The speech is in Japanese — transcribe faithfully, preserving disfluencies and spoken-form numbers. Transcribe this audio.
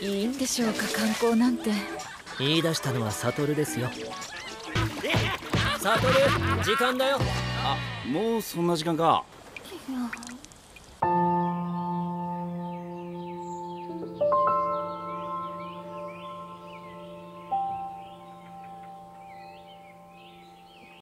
いいんでしょうか、観光なんて。 言い出したのはサトルですよ。サトル、時間だよ。 あ、もうそんな時間か。 いや